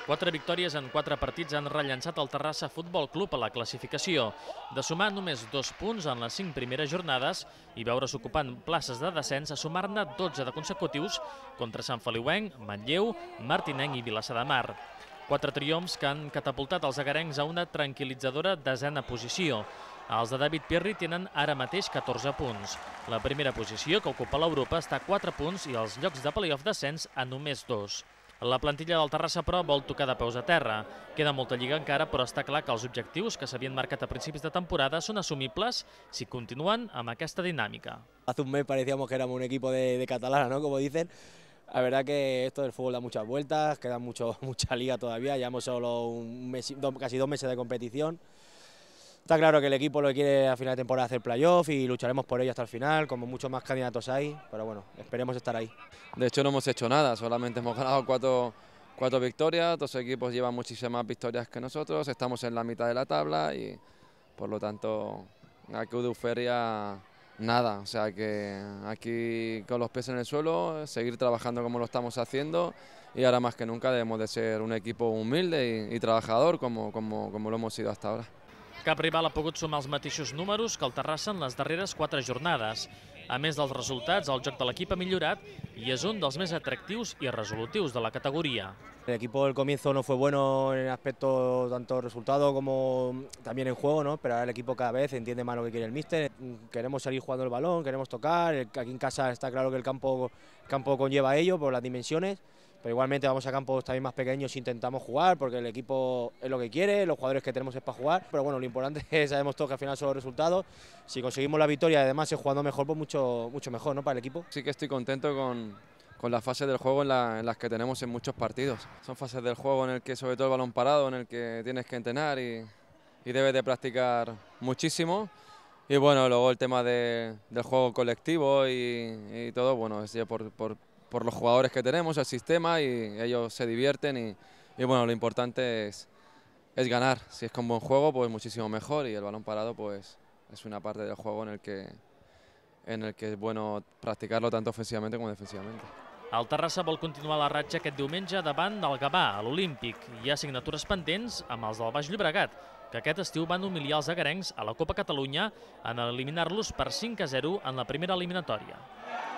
4 victòries en 4 partits han rellançat el Terrassa Futbol Club a la classificació. De sumar només 2 punts en les 5 primeres jornades i veure's ocupant places de descens a sumar-ne 12 de consecutius contra Sant Feliuenc, Manlleu, Martinenc i Vilassar de Mar. 4 triomfs que han catapultat els agarencs a una tranquil·litzadora desena posició. Els de David Pirri tenen ara mateix 14 punts. La primera posició, que ocupa l'Europa, està a 4 punts i els llocs de play-off descens a només 2. La plantilla del Terrassa, però, vol tocar de peus a terra. Queda molta lliga encara, però està clar que els objectius que s'havien marcat a principis de temporada són assumibles si continuen amb aquesta dinàmica. Hace un mes parecíamos que éramos un equipo de catalana, ¿no? Como dicen. La verdad que esto del fútbol da muchas vueltas, queda mucha liga todavía, llevamos solo casi 2 meses de competición. Está claro que el equipo lo que quiere a final de temporada hacer playoff y lucharemos por ello hasta el final, como muchos más candidatos hay, pero bueno, esperemos estar ahí. De hecho no hemos hecho nada, solamente hemos ganado 4 victorias, 2 equipos llevan muchísimas victorias que nosotros, estamos en la mitad de la tabla y por lo tanto aquí de euforia nada, o sea que aquí con los pies en el suelo, seguir trabajando como lo estamos haciendo y ahora más que nunca debemos de ser un equipo humilde y trabajador como lo hemos sido hasta ahora. Cap rival ha pogut sumar els mateixos números que el Terrassa en les darreres 4 jornades. A més dels resultats, el joc de l'equip ha millorat i és un dels més atractius i resolutius de la categoria. El equipo del comienzo no fue bueno en el aspecto tanto resultado como también en juego, ¿no? Pero ahora el equipo cada vez entiende más lo que quiere el míster. Queremos salir jugando el balón, queremos tocar. Aquí en casa está claro que el campo conlleva ello por las dimensiones. Pero igualmente vamos a campos también más pequeños e intentamos jugar porque el equipo es lo que quiere, los jugadores que tenemos es para jugar. Pero bueno, lo importante es, sabemos todos que al final son los resultados. Si conseguimos la victoria y además es jugando mejor, pues mucho mejor, ¿no? Para el equipo. Sí que estoy contento con las fases del juego en las que tenemos en muchos partidos. Son fases del juego en el que sobre todo el balón parado, en el que tienes que entrenar y debes de practicar muchísimo. Y bueno, luego el tema del juego colectivo y todo, bueno, es ya por los jugadores que tenemos, el sistema, y ellos se divierten y bueno, lo importante es ganar. Si es con buen juego, pues muchísimo mejor, y el balón parado pues es una parte del juego en el que es bueno practicarlo tanto ofensivamente como defensivamente. El Terrassa vol continuar la ratxa aquest diumenge davant del Gavà, a l'Olímpic. Hi ha signatures pendents amb els del Baix Llobregat, que aquest estiu van humiliar els agarencs a la Copa Catalunya en eliminar-los per 5-0 en la primera eliminatòria.